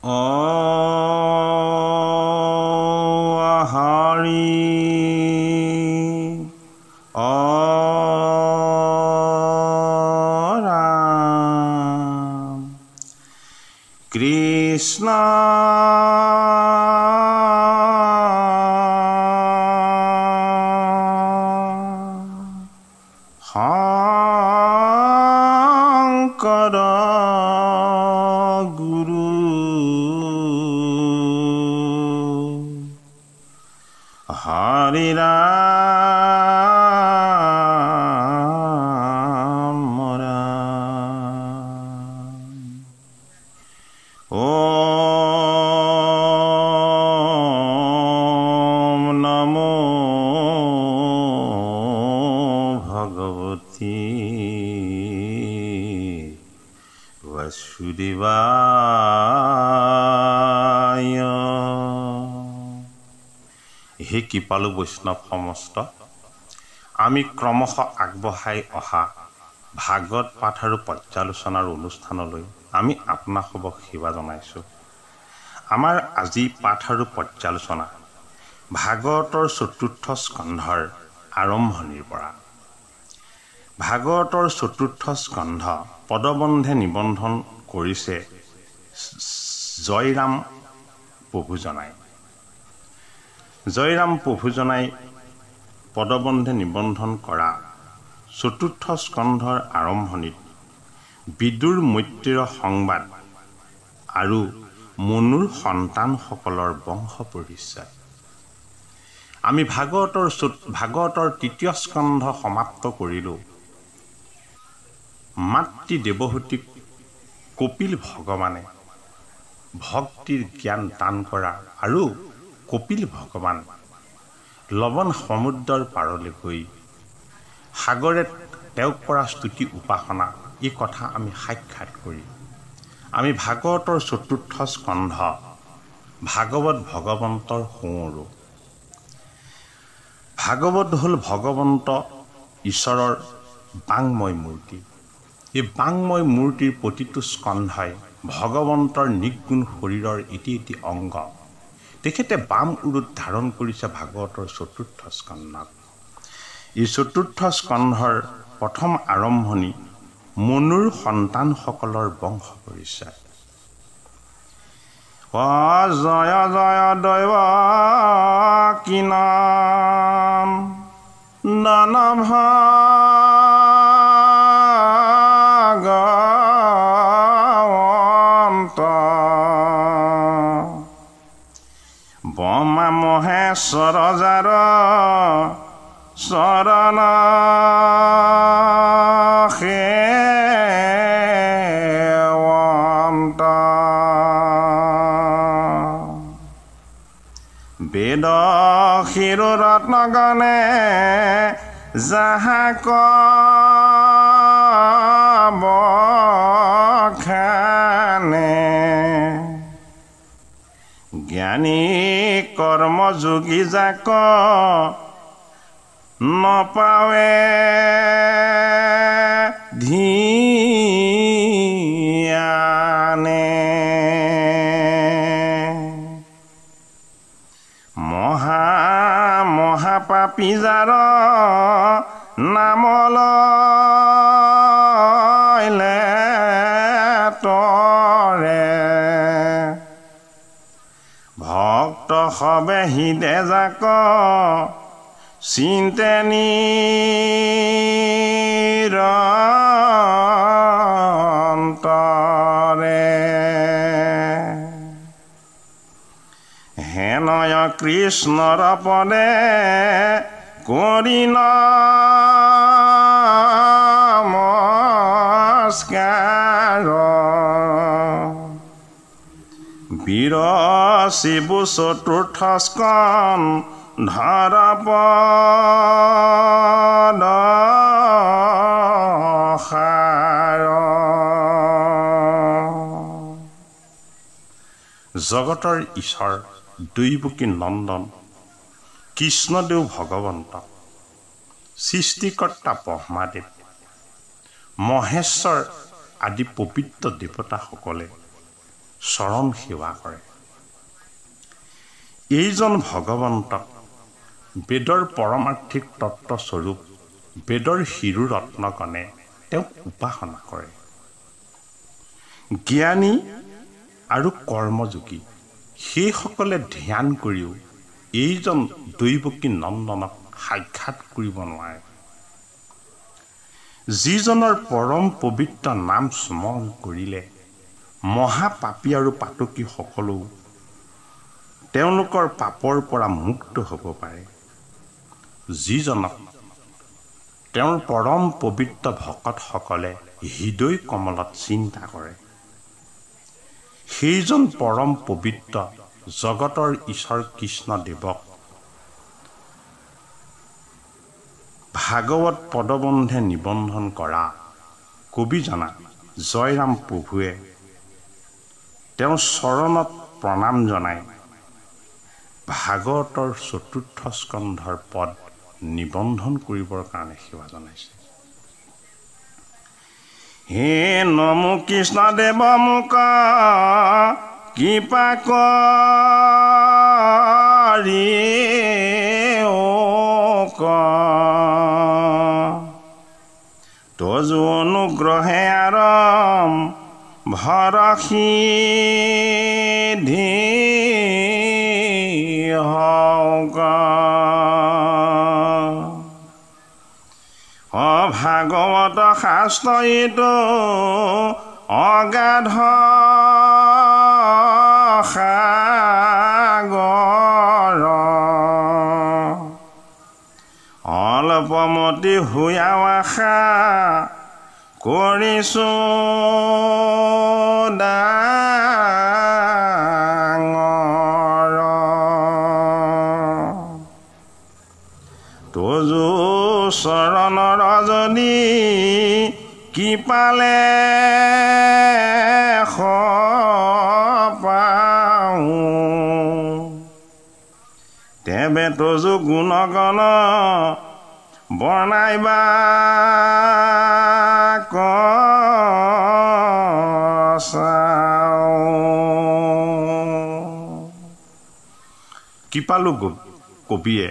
Hari Ram Krishna Shankara Guru Hari Ram Om Namo Bhagavati Vasudevaya হে কৃপালু বৈষ্ণৱ সমস্ত আমি ক্ৰমশ আগবঢ়াই অহা ভাগৱত পাঠ আৰু পৰ্যালোচনাৰ অনুষ্ঠানলৈ আমি আপোনাসবক সেৱা জনাইছোঁ। আমাৰ আজি পাঠ আৰু পৰ্যালোচনা ভাগৱতৰ চতুৰ্থ স্কন্ধৰ আৰম্ভণিৰ পৰা। ভাগৱতৰ চতুৰ্থ স্কন্ধ পদবন্ধে নিবন্ধন কৰিছে জয়ৰাম প্ৰভুজনাই। জয়ৰাম প্ৰভুজনাই পদবন্ধে নিবন্ধন কৰা চতুৰ্থ স্কন্ধৰ আৰম্ভণিত বিদুৰ মৈত্ৰীৰ সংবাদ আৰু মনুৰ সন্তানসকলৰ বংশ পৰিচয়। আমি ভাগৱতৰ তৃতীয় স্কন্ধ সমাপ্ত কৰিলোঁ। মাতৃ দেৱহূতিক কপিল ভগৱানে ভক্তিৰ জ্ঞান দান কৰা আৰু কপিল ভগৱান লৱণ সমুদ্ৰৰ পাৰলৈ গৈ সাগৰে তেওঁক কৰা স্তুতি উপাসনা এই কথা আমি সাক্ষাৎ কৰি আমি ভাগৱতৰ চতুৰ্থ স্কন্ধ ভাগৱত ভগৱন্তৰ সোঁৱৰো। ভাগৱত হ'ল ভগৱন্ত ঈশ্বৰৰ বাংময় মূৰ্তি। এই বাংময় মূৰ্তিৰ প্ৰতিটো স্কন্ধই ভগৱন্তৰ নিৰ্গুণ শৰীৰৰ এটি এটি অংগ। তেখেতে বাম উৰুত ধাৰণ কৰিছে ভাগৱতৰ চতুৰ্থ স্কন্ধত। এই চতুৰ্থ স্কন্ধৰ প্ৰথম আৰম্ভণি মনুৰ সন্তানসকলৰ বংশ পৰিচয়। জয় জয় দৈৱ কি নাম ভাগৱন্ত ব্ৰহ্মা মহেশ্বৰ যাৰ চৰণ সেৱন্ত বেদ শিৰো ৰত্নগণে যাহাক বখানে জ্ঞানী কৰ্মযোগী যাক নপাৱে ধিয়ানে মহাপাপী যাৰ নাম লয়লে তৰে ভক্ত সবে হৃদে যাক চিন্তে নিৰন্তৰে হেনয় কৃষ্ণৰ পদে কৰি নমস্কাৰ বীৰ শিৱ চতুৰ্থ স্কন্ধৰ পদসাৰ জগতৰ ঈশ্বৰ দৈৱকী নন্দন কৃষ্ণদেৱ ভগৱন্ত সৃষ্টিকৰ্তা ব্ৰহ্মাদেৱ মহেশ্বৰ আদি পবিত্ৰ দেৱতাসকলে চৰণ সেৱা কৰে। এইজন ভগৱন্তক বেদৰ পৰমাৰ্থিক তত্ত্বস্বৰূপ বেদৰ শিৰো ৰত্নকণে তেওঁক উপাসনা কৰে। জ্ঞানী আৰু কৰ্মযোগী সেইসকলে ধ্যান কৰিও এইজন দৈৱকী নন্দনক সাক্ষাৎ কৰিব নোৱাৰে। যিজনৰ পৰম পবিত্ৰ নাম স্মৰণ কৰিলে মহাপাপী আৰু পাতকীসকলেও তেওঁলোকৰ পাপৰ পৰা মুক্ত হ'ব পাৰে। যিজনক তেওঁৰ পৰম পবিত্ৰ ভকতসকলে হৃদয় কমলত চিন্তা কৰে, সেইজন পৰম পবিত্ৰ জগতৰ ঈশ্বৰ কৃষ্ণদেৱক ভাগৱত পদবন্ধে নিবন্ধন কৰা কবিজনা জয়ৰাম প্ৰভুৱে তেওঁৰ চৰণত প্ৰণাম জনাই ভাগৱতৰ ৪ৰ্থ স্কন্ধৰ পদ নিবন্ধন কৰিবৰ কাৰণে সেৱা জনাইছে। হে নমো কৃষ্ণদেৱ মোক কৃপা কৰি তজু অনুগ্ৰহে আৰম ভৰসি হওক ভাগৱত শাস্ত্ৰ এইটো অগাধ সাগৰ অলপমতি হুয়াও আশা কৰিছো ডাঙৰ তজু চৰণৰ যদি কৃপালে পাওঁ তেবে তজু গুণগণ বনাইবা কচাও। কৃপালু কবিয়ে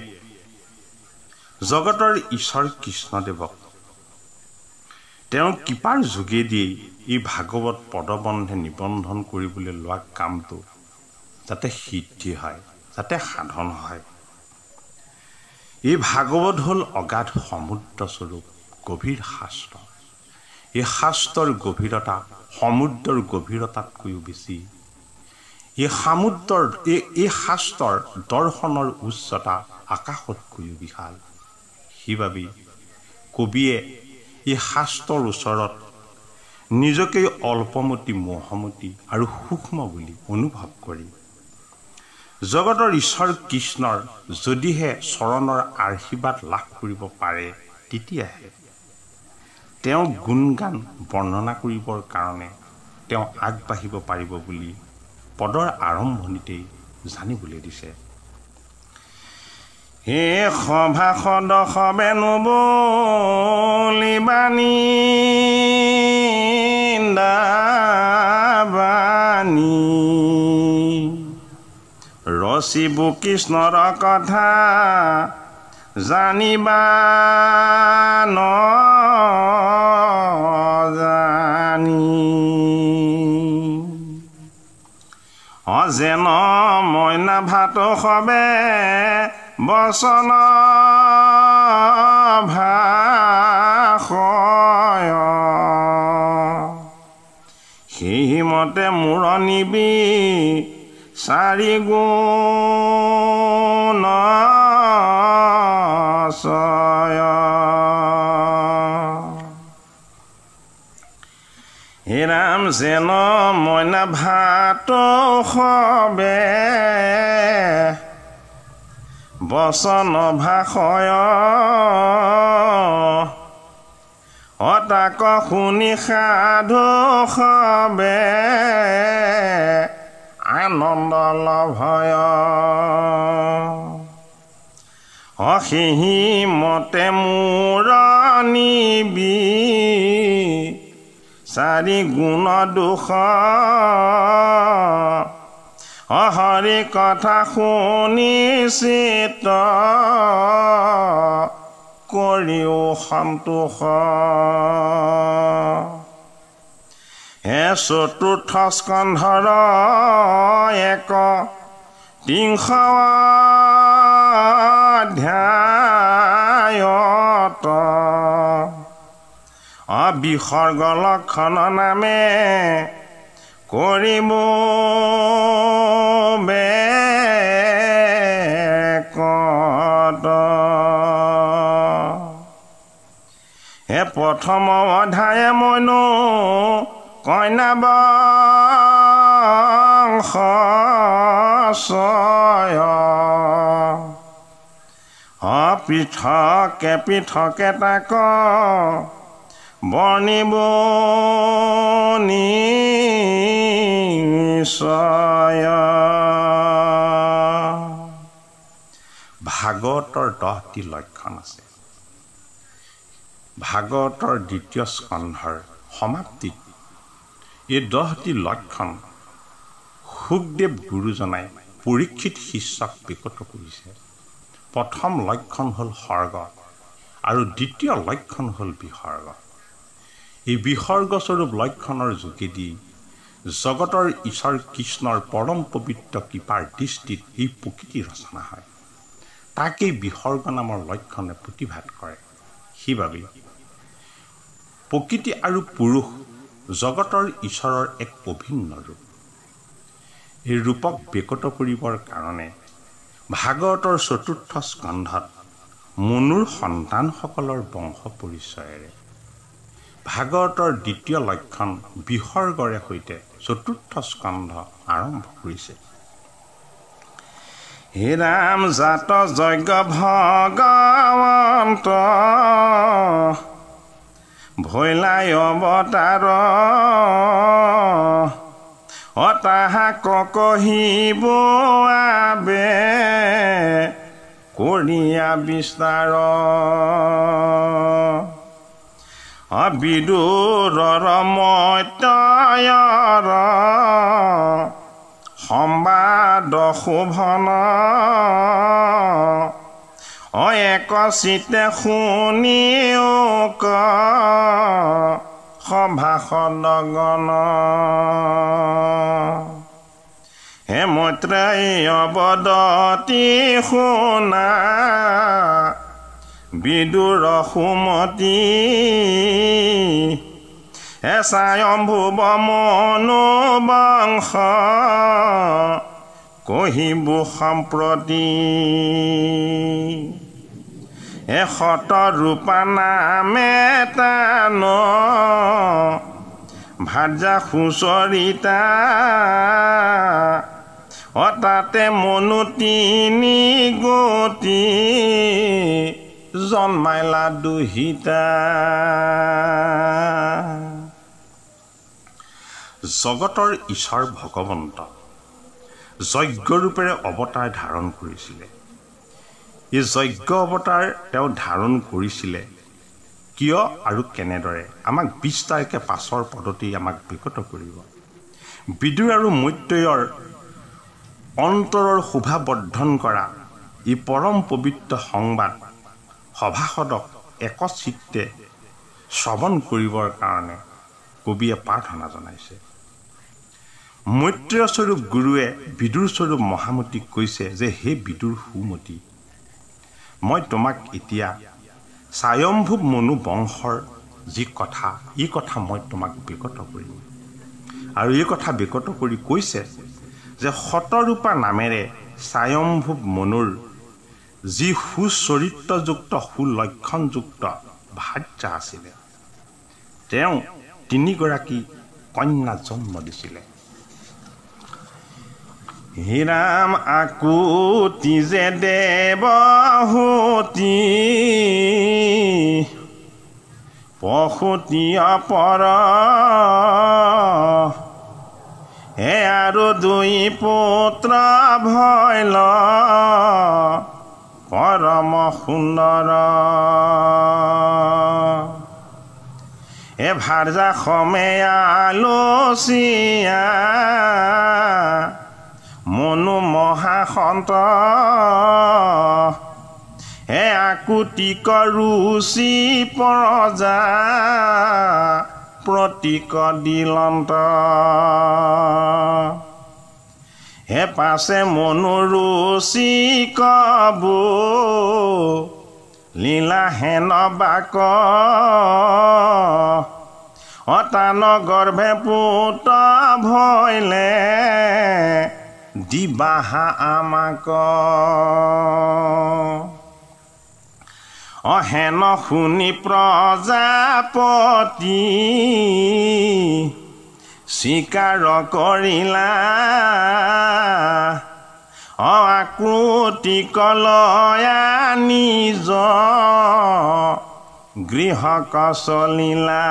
জগতৰ ঈশ্বৰ কৃষ্ণদেৱক তেওঁৰ কৃপাৰ যোগেদিয়েই এই ভাগৱত পদবন্ধে নিবন্ধন কৰিবলৈ লোৱা কামটো যাতে সিদ্ধি হয়, যাতে সাধন হয়। এই ভাগৱত হ'ল অগাধ সমুদ্ৰস্বৰূপ গভীৰ শাস্ত্ৰ। এই শাস্ত্ৰৰ গভীৰতা সমুদ্ৰৰ গভীৰতাতকৈও বেছি। এই শাস্ত্ৰৰ দৰ্শনৰ উচ্চতা আকাশতকৈও বিশাল। সেইবাবেই কবিয়ে এই শাস্ত্ৰৰ ওচৰত নিজকে অল্পমতি, মোহমতি আৰু সূক্ষ্ম বুলি অনুভৱ কৰি জগতৰ ঈশ্বৰ কৃষ্ণৰ যদিহে চৰণৰ আশীৰ্বাদ লাভ কৰিব পাৰে, তেতিয়াহে তেওঁ গুণগান বৰ্ণনা কৰিবৰ কাৰণে তেওঁ আগবাঢ়িব পাৰিব বুলি পদৰ আৰম্ভণিতেই জানিবলৈ দিছে। হে সভাসদ সবেনো বলিবাণী দাবানী ৰচিবু কৃষ্ণৰ কথা জানিবা নজানি অজেন মইনা ভাত সবে বচন ভাষয় সেইমতে মূৰ নিবি চাৰি গুণ হে ৰাম যেন মইনা ভাত সবে বচন ভাষয় অতাক শুনি সাধু সবে আনন্দ লভয় অসিহি মতে মূৰ নিবি চাৰি গুণ দুষ হৰি কথা শুনি চিত কৰিও সন্তোষ হে চতুৰ্থ স্কন্ধৰ এক ত্ৰিংশ অধ্যায়ত বিসৰ্গ লক্ষণ নামে কৰিব বেকত হে প্ৰথম অধ্যায় মইনো কন্যা বংশয় পৃথকে পৃথকে তাক বৰ্ণিব নিশ্চয় ভাগৱতৰ 10টি লক্ষণ আছে ভাগৱতৰ দ্বিতীয় স্কন্ধৰ সমাপ্তিত এই 10টি লক্ষণ সুখদেৱ গুৰুজনাই পৰীক্ষিত শিষ্যক বিকট কৰিছে প্ৰথম লক্ষণ হ'ল স্বৰ্গ আৰু দ্বিতীয় লক্ষণ হ'ল বিসৰ্গ এই বিসৰ্গস্বৰূপ লক্ষণৰ যোগেদি জগতৰ ঈশ্বৰ কৃষ্ণৰ পৰম পবিত্ৰ কৃপাৰ দৃষ্টিত এই প্ৰকৃতি ৰচনা হয় তাকেই বিসৰ্গ নামৰ লক্ষণে প্ৰতিভাত কৰে সেইবাবে প্ৰকৃতি আৰু পুৰুষ জগতৰ ঈশ্বৰৰ এক অভিন্ন ৰূপ এই ৰূপক বিকট কৰিবৰ কাৰণে ভাগৱতৰ চতুৰ্থ স্কন্ধত মনুৰ সন্তানসকলৰ বংশ পৰিচয়েৰে ভাগৱতৰ দ্বিতীয় লক্ষণ বিসৰ্গৰে সৈতে চতুৰ্থ স্কন্ধ আৰম্ভ কৰিছে হে ৰাম জাত যজ্ঞ ভগৱন্ত ভৈলাই অৱতাৰ তাহাক কহিব আবে কৰিয়া বিস্তাৰ বিদুৰৰ মত্যয়ৰ সম্বাদ শোভন একচিতে শুনিওক সভাসদগণ হে মৈত্ৰেয়ী অৱদতি শুনা বিদুৰ সুমতি হে স্বয়ম্ভুৱ মনু বংশ কহিব সম্প্ৰতি হে শতৰূপা নামে তান ভাজা সুচৰিতা তাতে মনু তিনি গতি জন্মাইলা দুহিতা জগতৰ ঈশ্বৰ ভগৱন্ত যজ্ঞৰূপেৰে অৱতাৰ ধাৰণ কৰিছিলে এই যজ্ঞ অৱতাৰ তেওঁ ধাৰণ কৰিছিলে কিয় আৰু কেনেদৰে আমাক বিস্তাৰকে পাছৰ পদতেই আমাক বিকট কৰিব বিদুৰ আৰু মৈত্ৰেয়ৰ অন্তৰৰ শোভা বৰ্ধন কৰা এই পৰম পবিত্ৰ সংবাদ সভাসদক একচিত্তে শ্ৰৱণ কৰিবৰ কাৰণে কবিয়ে প্ৰাৰ্থনা জনাইছে মৈত্ৰেয় স্বৰূপ গুৰুৱে বিদুৰ স্বৰূপ মহামতীক কৈছে যে হে বিদুৰ সুমতী মই তোমাক এতিয়া স্বয়ম্ভুৱ মনু বংশৰ যি কথা এই কথা মই তোমাক বিকট কৰিম আৰু এই কথা বিকট কৰি কৈছে যে শতৰূপা নামেৰে স্বয়ম্ভুৱ মনুৰ যি সুচৰিত্ৰযুক্ত সুলক্ষণযুক্ত ভাৰ্যা আছিলে তেওঁ তিনিগৰাকী কন্যা জন্ম দিছিলে হে ৰাম আকুতি যে দেৱহূতি পশুতি অপৰ হে আৰু দুই পুত্ৰ ভৈল পৰম সুন্দৰ হে ভাৰ্যা সমে আলোচিয়া মনু মহাসন্ত হে আকুতি কৰুচি পৰজা প্ৰতীক দিলন্ত হে পাছে মনোৰুচি কব লীলা হেন বাক অতান গৰ্ভে পুত ভৈলে দিবাহা আমাক অহেন শুনি প্ৰজাপতি স্বীকাৰ কৰিলা আকুতি কলয়া নিজ গৃহ কচলিলা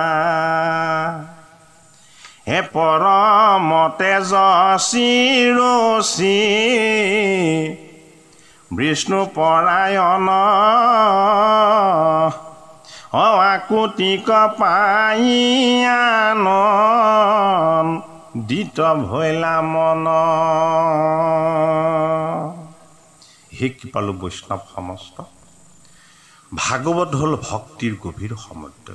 হে পৰমতে যশিৰচি বিষ্ণু পৰায়ণ আকুতিক পাইয়ান দিত ভৈলা মন হে কৃপালু বৈষ্ণৱ সমস্ত ভাগৱত হ'ল ভক্তিৰ গভীৰ সমুদ্ৰ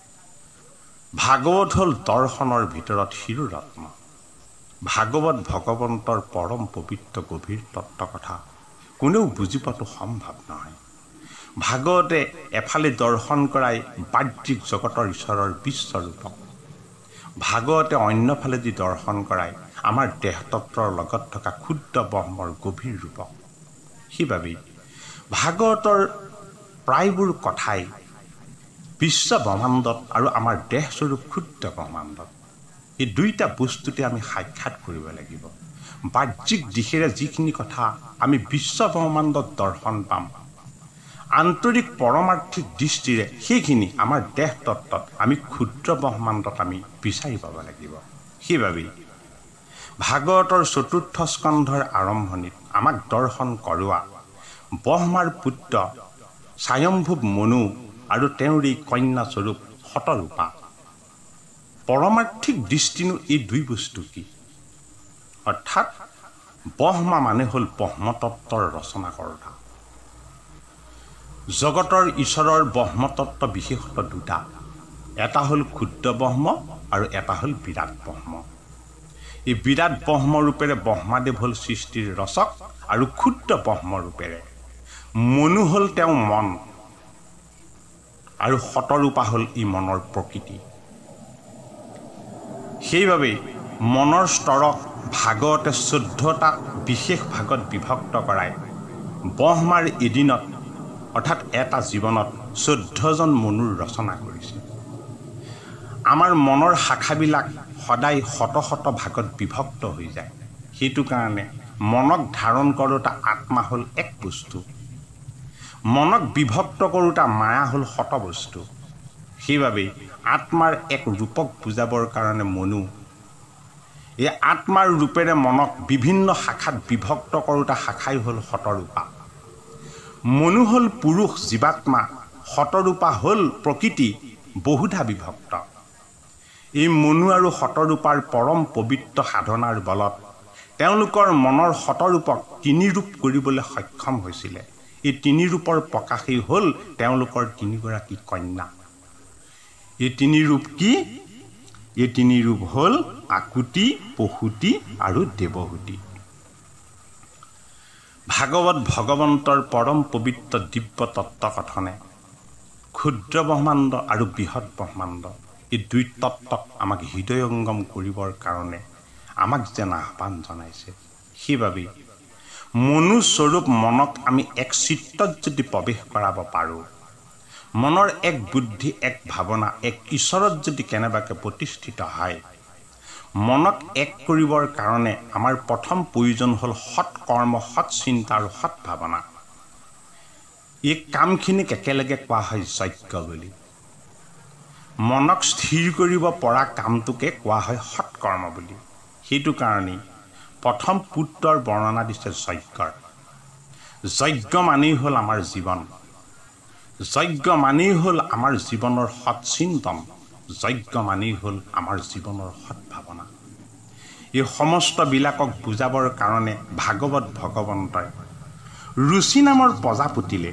ভাগৱত হ'ল দৰ্শনৰ ভিতৰত শিৰোৰত্ন ভাগৱত ভগৱন্তৰ পৰম পবিত্ৰ গভীৰ তত্ত্ব কথা কোনেও বুজি পোৱাটো সম্ভৱ নহয় ভাগৱতে এফালে দৰ্শন কৰাই বাহ্যিক জগতৰ ঈশ্বৰৰ বিশ্বৰূপক ভাগৱতে অন্যফালেদি দৰ্শন কৰাই আমাৰ দেহতত্বৰ লগত থকা ক্ষুদ্ৰ ব্ৰহ্মৰ গভীৰ ৰূপক সেইবাবেই ভাগৱতৰ প্ৰায়বোৰ কথাই বিশ্ব ব্ৰহ্মাণ্ডত আৰু আমাৰ দেহস্বৰূপ ক্ষুদ্ৰ ব্ৰহ্মাণ্ডত এই দুইটা বস্তুতে আমি সাক্ষাৎ কৰিব লাগিব বাহ্যিক দিশেৰে যিখিনি কথা আমি বিশ্ব ব্ৰহ্মাণ্ডত দৰ্শন পাম আন্তৰিক পৰমাৰ্থিক দৃষ্টিৰে সেইখিনি আমাৰ দেহ তত্ত্বত আমি ক্ষুদ্ৰ ব্ৰহ্মাণ্ডত আমি বিচাৰি পাব লাগিব সেইবাবেই ভাগৱতৰ চতুৰ্থ স্কন্ধৰ আৰম্ভণিত আমাক দৰ্শন কৰোৱা ব্ৰহ্মাৰ পুত্ৰ স্বয়ম্ভুৱ মনু আৰু তেওঁৰ এই কন্যাস্বৰূপ শতৰূপা পৰমাৰ্থিক দৃষ্টিনো এই দুই বস্তু কি অৰ্থাৎ ব্ৰহ্মা মানে হ'ল ব্ৰহ্মতত্ত্বৰ ৰচনাকৰ্তা জগতৰ ঈশ্বৰৰ ব্ৰহ্মতত্ত্ব বিশেষত দুটা এটা হ'ল ক্ষুদ্ৰ ব্ৰহ্ম আৰু এটা হ'ল বিৰাট ব্ৰহ্ম এই বিৰাট ব্ৰহ্ম ৰূপেৰে ব্ৰহ্মাদেৱ হ'ল সৃষ্টিৰ ৰচক আৰু ক্ষুদ্ৰ ব্ৰহ্ম ৰূপেৰে মনু হ'ল তেওঁ মন আৰু শতৰূপা হ'ল ই মনৰ প্ৰকৃতি সেইবাবে মনৰ স্তৰক ভাগৱতে 14টা বিশেষ ভাগত বিভক্ত কৰাই ব্ৰহ্মাৰ এদিনত অৰ্থাৎ এটা জীৱনত 14জন মনুৰ ৰচনা কৰিছে আমাৰ মনৰ শাখাবিলাক সদায় শত শত ভাগত বিভক্ত হৈ যায় সেইটো কাৰণে মনক ধাৰণ কৰোঁতা আত্মা হ'ল এক বস্তু মনক বিভক্ত কৰোঁতা মায়া হ'ল শত বস্তু সেইবাবে আত্মাৰ এক ৰূপক বুজাবৰ কাৰণে মনু এই আত্মাৰ ৰূপেৰে মনক বিভিন্ন শাখাত বিভক্ত কৰোঁতা শাখাই হ'ল শতৰূপা মনু হ'ল পুৰুষ জীৱাত্মা শতৰূপা হ'ল প্ৰকৃতি বহুধা বিভক্ত এই মনু আৰু শতৰূপাৰ পৰম পবিত্ৰ সাধনাৰ বলত তেওঁলোকৰ মনৰ শতৰূপক তিনি ৰূপ কৰিবলৈ সক্ষম হৈছিলে এই তিনি ৰূপৰ প্ৰকাশেই হ'ল তেওঁলোকৰ তিনিগৰাকী কন্যা এই তিনি ৰূপ কি এই তিনি ৰূপ হ'ল আকুতি পশুতি আৰু দেৱহূতি ভাগৱত ভগৱন্তৰ পৰম পবিত্ৰ দিব্য তত্ত্বকথনে ক্ষুদ্ৰ ব্ৰহ্মাণ্ড আৰু বৃহৎ ব্ৰহ্মাণ্ড এই দুই তত্ত্বক আমাক হৃদয়ংগম কৰিবৰ কাৰণে আমাক যেন আহ্বান জনাইছে সেইবাবেই মনুস্বৰূপ মনক আমি এক চিত্তত যদি প্ৰৱেশ কৰাব পাৰোঁ মনৰ এক বুদ্ধি এক ভাৱনা এক ঈশ্বৰত যদি কেনেবাকৈ প্ৰতিষ্ঠিত হয় মনক এক কৰিবৰ কাৰণে আমাৰ প্ৰথম প্ৰয়োজন হ'ল সৎ কৰ্ম সৎ চিন্তা আৰু সৎ ভাৱনা এই কামখিনিক একেলগে কোৱা হয় যজ্ঞ বুলি মনক স্থিৰ কৰিব পৰা কামটোকে কোৱা হয় সৎ কৰ্ম বুলি সেইটো কাৰণেই প্ৰথম পুত্ৰৰ বৰ্ণনা দিছে যজ্ঞৰ যজ্ঞ মানেই হ'ল আমাৰ জীৱন যজ্ঞ মানেই হ'ল আমাৰ জীৱনৰ সৎ চিন্তন যজ্ঞ মানেই হ'ল আমাৰ জীৱনৰ সৎ ভাৱনা এই সমস্তবিলাকক বুজাবৰ কাৰণে ভাগৱত ভগৱন্তই ৰুচি নামৰ প্ৰজাপতিলে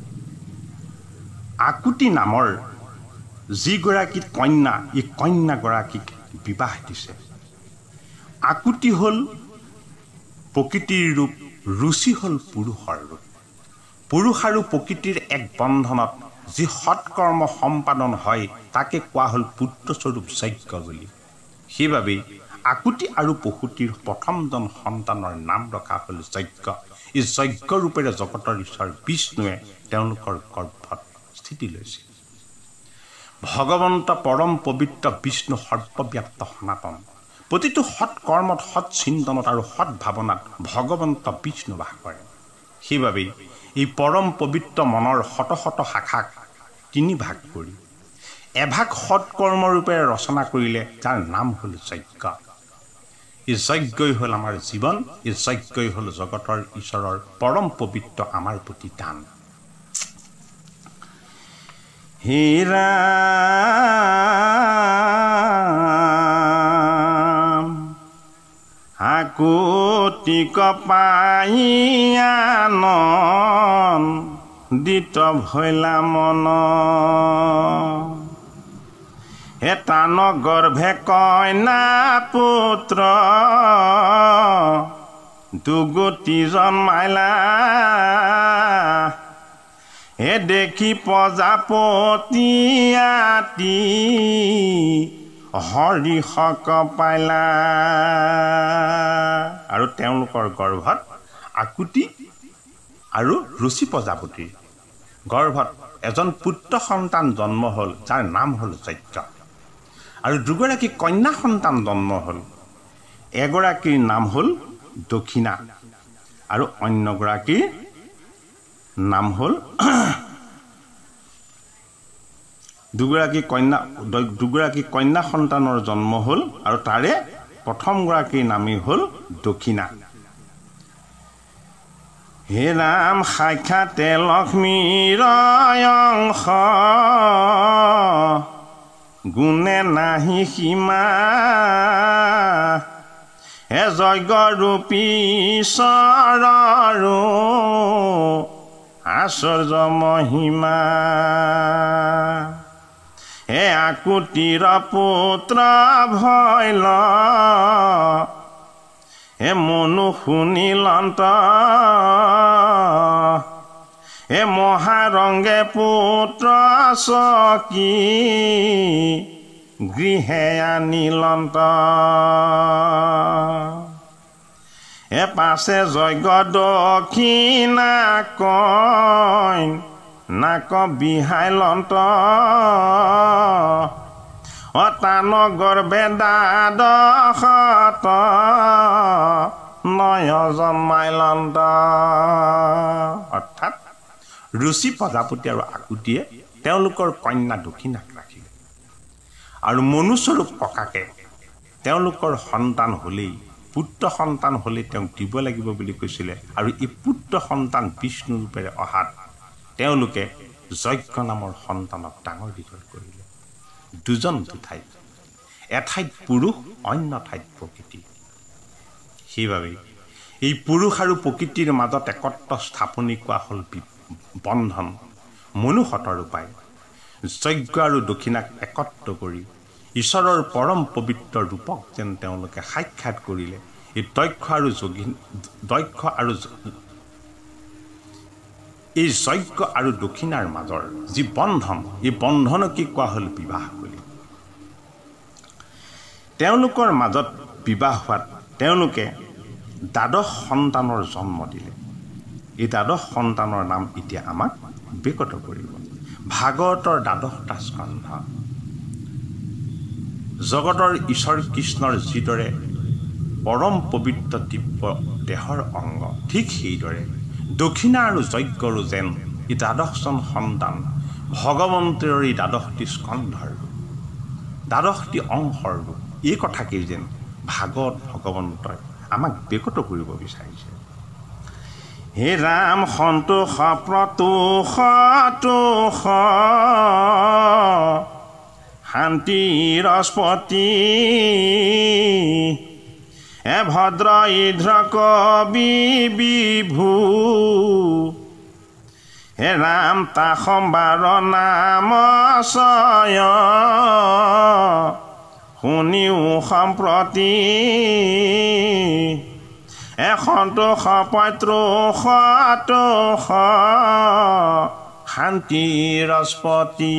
আকুতি নামৰ যিগৰাকী কন্যা এই কন্যাগৰাকীক বিবাহ দিছে। আকুতি হ'ল প্ৰকৃতিৰ ৰূপ, ৰুচি হ'ল পুৰুষৰ ৰূপ। পুৰুষ আৰু প্ৰকৃতিৰ এক বন্ধনত যি সৎকৰ্ম সম্পাদন হয় তাকে কোৱা হ'ল পুত্ৰস্বৰূপ যজ্ঞ বুলি। সেইবাবেই আকুতি আৰু প্ৰসূতিৰ প্ৰথমজন সন্তানৰ নাম ৰখা হ'ল যজ্ঞ। এই যজ্ঞ ৰূপেৰে জগতৰ ঈশ্বৰ বিষ্ণুৱে তেওঁলোকৰ গৰ্ভত স্থিতি লৈছিল। ভগৱন্ত পৰম পবিত্ৰ বিষ্ণু সৰ্বব্যাপ্ত সনাতন। প্ৰতিটো সৎ কৰ্মত, সৎ চিন্তনত আৰু সৎ ভাৱনাত ভগৱন্ত বিষ্ণু বাস কৰে। সেইবাবেই এই পৰম পবিত্ৰ মনৰ শত শত শাখাক তিনি ভাগ কৰি এভাগ সৎকৰ্মৰূপেৰে ৰচনা কৰিলে যাৰ নাম হ'ল যজ্ঞ। এই যজ্ঞই হ'ল আমাৰ জীৱন, এই যজ্ঞই হ'ল জগতৰ ঈশ্বৰৰ পৰম পবিত্ৰ আমাৰ প্ৰতি দান। হে ৰাম আকুতিক পাইয়ান দিত ভৈলা মন, এটান গৰ্ভে কইনা পুত্ৰ দুগুটি জন্মাইলা, হে দেখি প্ৰজাপতি আতি হৰিশক পাইলা। আৰু তেওঁলোকৰ গৰ্ভত আকুতি আৰু ৰুচি প্ৰজাপতিৰ গৰ্ভত এজন পুত্ৰ সন্তান জন্ম হ'ল যাৰ নাম হ'ল যজ্ঞ। আৰু দুগৰাকী কন্যা সন্তান জন্ম হ'ল। এগৰাকীৰ নাম হ'ল দক্ষিণা আৰু অন্যগৰাকীৰ নাম হ'ল দুগৰাকী কন্যা সন্তানৰ জন্ম হ'ল আৰু তাৰে প্ৰথমগৰাকীৰ নামেই হ'ল দক্ষিণা। হে ৰাম সাক্ষাতে লক্ষ্মীৰ অংশ, গুণে নাহি সীমা, হে যজ্ঞৰূপী ঈশ্বৰৰো আশ্চৰ্য মহিমা। হে আকুতিৰ পুত্ৰ ভৈল, হে মনু শুনিলন্ত, হে মহাৰংগে পুত্ৰ চকী গৃহে আনিলন্ত, হে পাছে যজ্ঞ দক্ষিণা কইন নাক বিহাইলন্ত, অতান গৰ্ভে দ্বাদশত নয় জন্মাইলন্ত। অৰ্থাৎ ৰুচি প্ৰজাপতি আৰু আকুতিয়ে তেওঁলোকৰ কন্যা দক্ষিণাক ৰাখিলে আৰু মনুস্বৰূপ ককাকে তেওঁলোকৰ সন্তান হ'লেই, পুত্ৰ সন্তান হ'লেই তেওঁক দিব লাগিব বুলি কৈছিলে। আৰু এই পুত্ৰ সন্তান বিষ্ণু ৰূপেৰে অহাত তেওঁলোকে যজ্ঞ নামৰ সন্তানক ডাঙৰ দীঘল কৰিলে। দুজন দুঠাইত, এঠাইত পুৰুষ অন্য ঠাইত প্ৰকৃতি। সেইবাবে এই পুৰুষ আৰু প্ৰকৃতিৰ মাজত একত্ৰ স্থাপনী কোৱা হ'ল বন্ধন, মনুসতৰ উপায়। যজ্ঞ আৰু দক্ষিণাক একত্ৰ কৰি ঈশ্বৰৰ পৰম পবিত্ৰ ৰূপক যেন তেওঁলোকে সাক্ষাৎ কৰিলে। এই দক্ষ আৰু এই যজ্ঞ আৰু দক্ষিণাৰ মাজৰ যি বন্ধন, এই বন্ধনকে কোৱা হ'ল বিবাহ বুলি। তেওঁলোকৰ মাজত বিবাহ হোৱাত তেওঁলোকে দ্বাদশ সন্তানৰ জন্ম দিলে। এই দ্বাদশ সন্তানৰ নাম এতিয়া আমাক বিকট কৰিব। ভাগৱতৰ দ্বাদশটা স্কন্ধ। জগতৰ ঈশ্বৰ কৃষ্ণৰ যিদৰে পৰম পবিত্ৰ দিব্য দেহৰ অংগ, ঠিক সেইদৰে দক্ষিণা আৰু যজ্ঞৰো যেন এই দ্বাদশজন সন্তান ভগৱন্তৰ এই দ্বাদশটি স্কন্ধৰ ৰূপ, দ্বাদশটি অংশৰ ৰূপ। এই কথাকেই যেন ভাগৱত ভগৱন্তই আমাক বিকট কৰিব বিচাৰিছে। হে ৰাম সন্তোষ প্ৰতোষ তোষ শান্তি ৰসপতি, হে ভদ্ৰ ইন্দ্ৰ কবি বিভু হে ৰাম তা সম্বাৰ নাম চয় শুনিও সম্প্ৰতি সন্তোষ পত্ৰোষ তোষ শান্তি ৰসপতি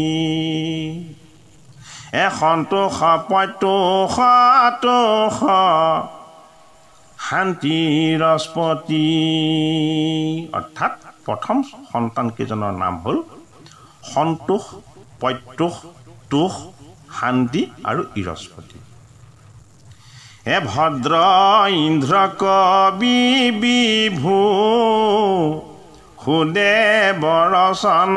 সন্তোষ পত্ৰোষ তোষ শান্তি ৰসপতি অৰ্থাৎ প্ৰথম সন্তান কেইজনৰ নাম হ'ল সন্তোষ পত্ৰোষ তোষ শান্তি আৰু ইৰস্পতি হে ভদ্ৰ ইন্দ্ৰ কবি বিভু সুদেৱ ৰচন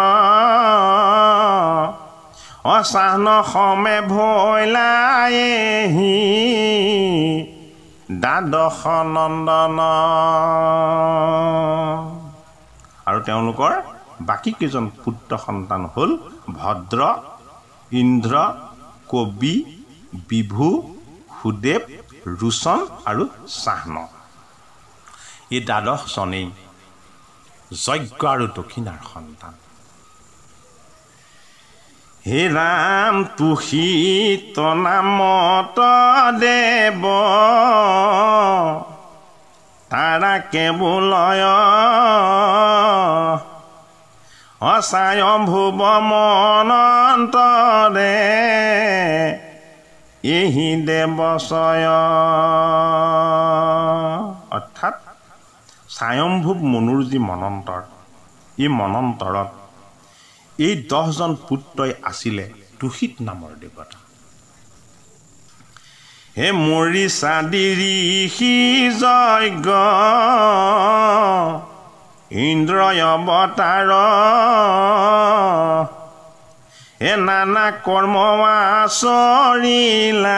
অচাহন সমে ভৈলায়েহি দ্বাদশ নন্দন আৰু তেওঁলোকৰ বাকী কেইজন পুত্ৰ সন্তান হ'ল ভদ্ৰ ইন্দ্ৰ কবি বিভু সুদেৱ ৰোচন আৰু চাহন এই দ্বাদশ জনেই যজ্ঞ আৰু দক্ষিণাৰ সন্তান হে ৰাম তুহিত নামত দেৱ তাৰা কেৱলয় অস্বয়ম্ভুৱ মনন্তৰে এহি দেৱচয় অৰ্থাৎ স্বয়ম্ভুৱ মনুৰ যি মনন্তৰ এই মনন্তৰত এই 10 জন পুত্ৰই আছিলে তুহিত নামৰ দেৱতা হে মৰিচাদি ঋষি যজ্ঞ ইন্দ্ৰয় অৱতাৰ হে নানা কৰ্ম আচৰিলা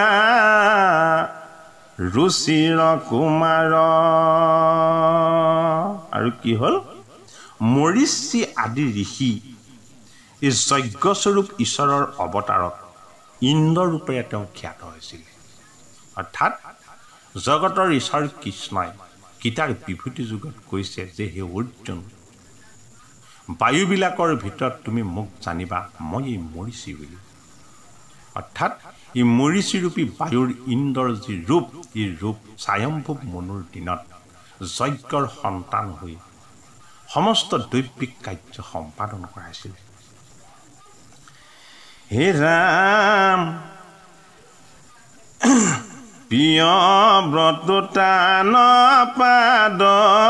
ৰুচিৰ কুমাৰ আৰু কি হ'ল মৰিচি আদি ঋষি এই যজ্ঞস্বৰূপ ঈশ্বৰৰ অৱতাৰত ইন্দ্ৰ ৰূপেৰে তেওঁ খ্যাত হৈছিল অৰ্থাৎ জগতৰ ঈশ্বৰ কৃষ্ণই গীতাৰ বিভূতি যুগত কৈছে যে হে অৰ্জুন বায়ুবিলাকৰ ভিতৰত তুমি মোক জানিবা মই এই মৰিচি বুলি অৰ্থাৎ এই মৰিচিৰূপী বায়ুৰ ইন্দ্ৰৰ যি ৰূপ এই ৰূপ স্বয়ম্ভুৱ মনুৰ দিনত যজ্ঞৰ সন্তান হৈ সমস্ত দৈবিক কাৰ্য সম্পাদন কৰাইছিল হে ৰাম প্ৰিয় ব্ৰতোতান পাদ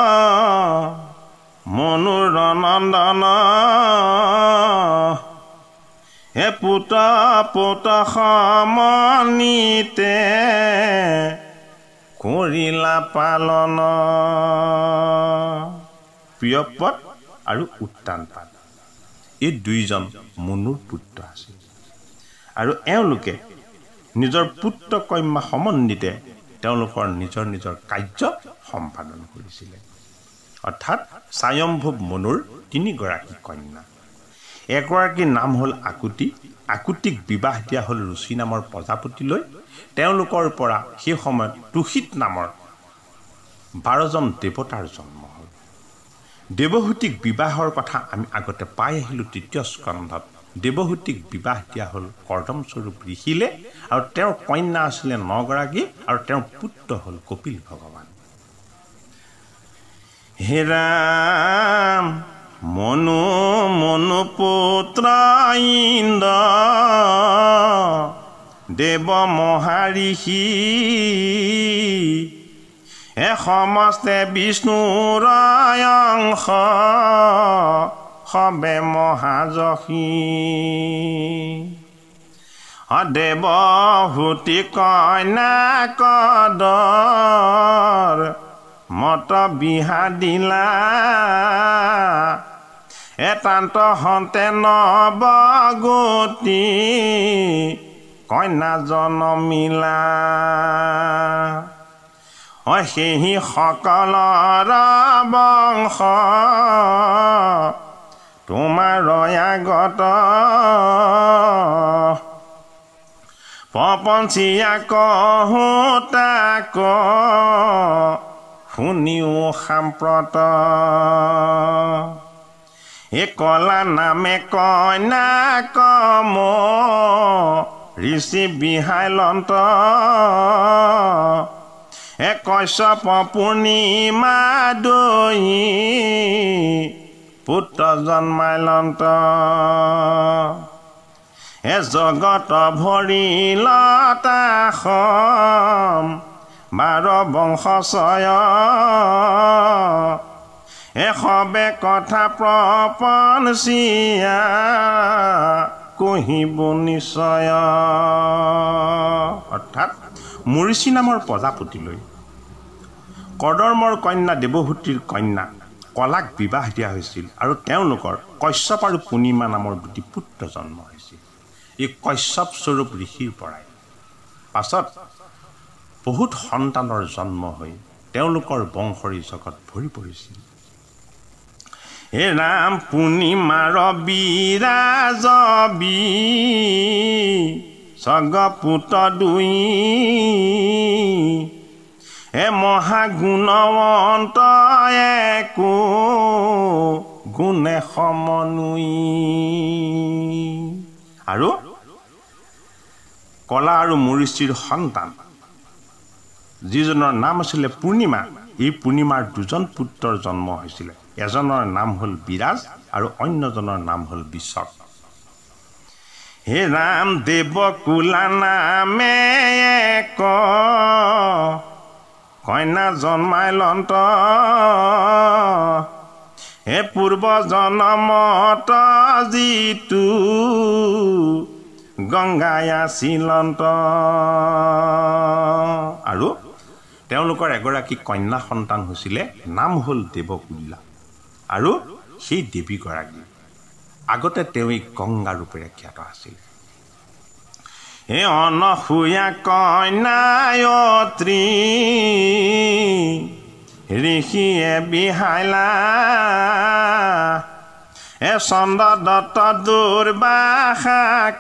মনুৰ নন্দন হে পুত সমনিতে কৰিলা পালন প্ৰিয়পদ আৰু উত্তান পাদ এই দুইজন মনুৰ পুত্ৰ আছিল আৰু এওঁলোকে নিজৰ পুত্ৰ কন্যা সমন্বিতে তেওঁলোকৰ নিজৰ নিজৰ কাৰ্য সম্পাদন কৰিছিলে অৰ্থাৎ স্বয়ম্ভুৱ মনুৰ 3 গৰাকী কন্যা এগৰাকীৰ নাম হ'ল আকুতি আকুতিক বিবাহ দিয়া হ'ল ৰুচি নামৰ প্ৰজাপতিলৈ তেওঁলোকৰ পৰা সেই সময়ত তুহিত নামৰ 12 জন দেৱতাৰ জন্ম হ'ল দেৱহূতিক বিবাহৰ কথা আমি আগতে পাই আহিলোঁ 3য় স্কন্ধত দেৱহূতিক বিবাহ দিয়া হ'ল কৰ্দম স্বৰূপ ঋষিলে আৰু তেওঁৰ কন্যা আছিলে 9 গৰাকী আৰু তেওঁৰ পুত্ৰ হ'ল কপিল ভগৱান হে ৰাম মনু মনু পুত্ৰ ইন্দ্ৰ দেৱ মহাৰিষি হে সমস্তে বিষ্ণুৰ অংশ সবে মহাযশী দেৱহূতি কন্যা কদৰ মত বিহা দিলা এতান্ত হন্তে নৱগতি কন্যা জনমিলা সেহি সকলৰ বংশ তোমাৰ আগত পপঞ্চিয়া কহুতাক শুনিও সাম্প্ৰত এ কলা নামে কইনাক ঋষি বিহাইলন্ত এ কশ্যপ পূৰ্ণিমা দহি পুত্ৰ জন্মাইলন্ত এ জগত ভৰিলতাসম 12 বংশচয় এসবে কথা প্ৰপঞ্চিয়া কহিব নিশ্চয় অৰ্থাৎ মৰিষি নামৰ প্ৰজাপতিলৈ কৰ্দমৰ কন্যা দেৱহূতিৰ কন্যা কলাক বিবাহ দিয়া হৈছিল আৰু তেওঁলোকৰ কশ্যপ আৰু পূৰ্ণিমা নামৰ দুটি পুত্ৰ জন্ম হৈছিল এই কশ্যপ স্বৰূপ ঋষিৰ পৰাই পাছত বহুত সন্তানৰ জন্ম হৈ তেওঁলোকৰ বংশৰী জগত ভৰি পৰিছিল হে ৰাম পূৰ্ণিমাৰ বিৰাজবি সগপুত দুই এ মহাগুণৱন্ত একো গুণে সমনুই আৰু কলা আৰু মৰিষিৰ সন্তান যিজনৰ নাম আছিলে পূৰ্ণিমা এই পূৰ্ণিমাৰ দুজন পুত্ৰৰ জন্ম হৈছিল এজনৰ নাম হ'ল বিৰাজ আৰু অন্যজনৰ নাম হ'ল বিশক হে ৰাম দেৱকুলা নামে এক কন্যা জন্মাইলন্ত হে পূৰ্ব জনমত যিটো গংগাই আছিলন্ত আৰু তেওঁলোকৰ এগৰাকী কন্যা সন্তান হৈছিলে নাম হ'ল দেৱকুলা আৰু সেই দেৱীগৰাকী আগতে তেওঁ গংগা ৰূপেৰে খ্যাত আছিল হে অনসূয়া কন্যায়ত্ৰী ঋষিয়ে বিহাইলা এ চন্দ্ৰদত্ত দুৰ্বাসাক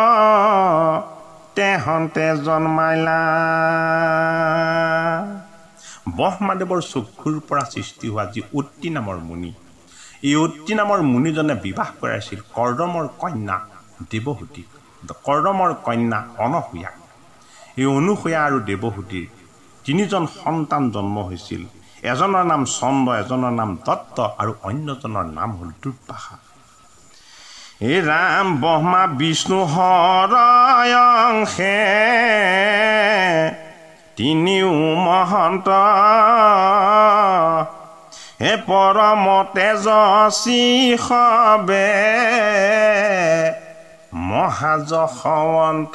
তেহন্তে জন্মাইলা ব্ৰহ্মাদেৱৰ চক্ষুৰ পৰা সৃষ্টি হোৱা যি অত্ৰি নামৰ মুনি এই অত্ৰি নামৰ মুনিজনে বিবাহ কৰাইছিল কৰ্দমৰ কন্যা দেৱহূতিক কৰ্দমৰ কন্যা অনসূয়া এই অনুসূয়া আৰু দেৱহূতিৰ তিনিজন সন্তান জন্ম হৈছিল এজনৰ নাম চন্দ্ৰ এজনৰ নাম দত্ত আৰু অন্যজনৰ নাম হ'ল দুৰ্বাসা হে ৰাম ব্ৰহ্মা বিষ্ণু হৰয়ংশে তিনিও মহন্ত হে পৰম তেজস্বী সবে মহাযশৱন্ত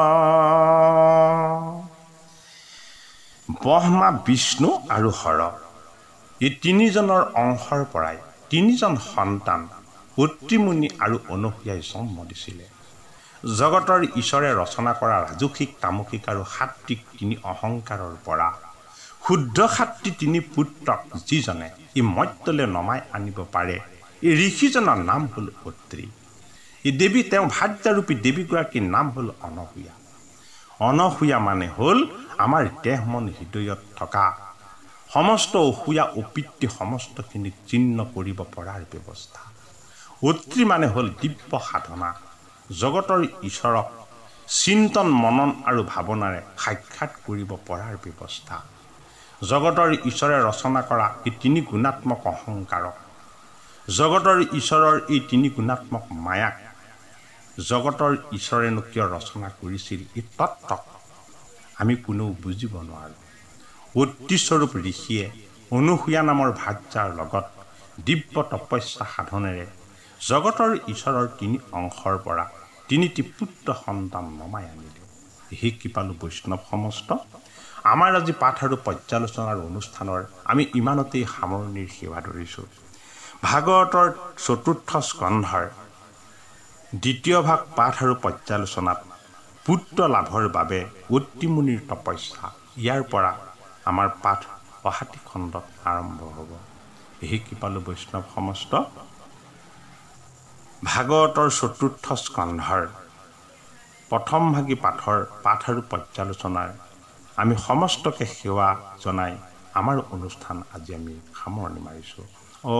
ব্ৰহ্মা বিষ্ণু আৰু হৰ এই তিনিজনৰ অংশৰ পৰাই তিনিজন সন্তান অত্ৰিমুনি আৰু অনুসূয়াই জন্ম দিছিলে জগতৰ ঈশ্বৰে ৰচনা কৰা ৰাজসিক তামসিক আৰু সাত্বিক তিনি অহংকাৰৰ পৰা শুদ্ধ সাত্ত্বী তিনি পুত্ৰক যিজনে এই মৰ্ত্যলৈ নমাই আনিব পাৰে এই ঋষিজনৰ নাম হ'ল অত্ৰি এই দেৱী তেওঁ ভাৰ্যাৰূপী দেৱীগৰাকীৰ নাম হ'ল অনসূয়া অনসূয়া মানে হ'ল আমাৰ দেহ মন হৃদয়ত থকা সমস্ত অসূয়া অপিতৃ সমস্তখিনি চিহ্ন কৰিব পৰাৰ ব্যৱস্থা অত্ৰি মানে হ'ল দিব্য সাধনা জগতৰ ঈশ্বৰক চিন্তন মনন আৰু ভাৱনাৰে সাক্ষাৎ কৰিব পৰাৰ ব্যৱস্থা জগতৰ ঈশ্বৰে ৰচনা কৰা এই তিনি গুণাত্মক অহংকাৰক জগতৰ ঈশ্বৰৰ এই তিনি গুণাত্মক মায়াক জগতৰ ঈশ্বৰেনো কিয় ৰচনা কৰিছিল এই তত্ত্বক আমি কোনেও বুজিব নোৱাৰোঁ অত্ৰিস্বৰূপ ঋষিয়ে অনুসূয়া নামৰ ভাৰ্যাৰ লগত দিব্য তপস্যা সাধনেৰে জগতৰ ঈশ্বৰৰ তিনি অংশৰ পৰা তিনিটি পুত্ৰ সন্তান নমাই আনিলে হে কৃপালু বৈষ্ণৱ সমস্ত আমাৰ আজি পাঠ আৰু পৰ্যালোচনাৰ অনুষ্ঠানৰ আমি ইমানতেই সামৰণিৰ সেৱা ধৰিছোঁ ভাগৱতৰ ৪ৰ্থ স্কন্ধৰ দ্বিতীয় ভাগ পাঠ আৰু পৰ্যালোচনাত পুত্ৰ লাভৰ বাবে অত্ৰিমুনিৰ তপস্যা ইয়াৰ পৰা আমাৰ পাঠ অহাটি খণ্ডত আৰম্ভ হ'ব হে কৃপালু বৈষ্ণৱ সমস্ত ভাগৱতৰ ৪ৰ্থ স্কন্ধৰ প্ৰথম ভাগী পাঠৰ পাঠ আৰু পৰ্যালোচনাৰ আমি সমস্তকে সেৱা জনাই আমাৰ অনুষ্ঠান আজি আমি সামৰণি মাৰিছোঁ। ও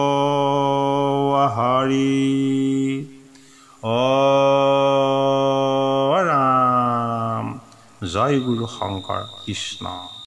হৰি ও ৰাম, জয় গুৰু শংকৰ কৃষ্ণ।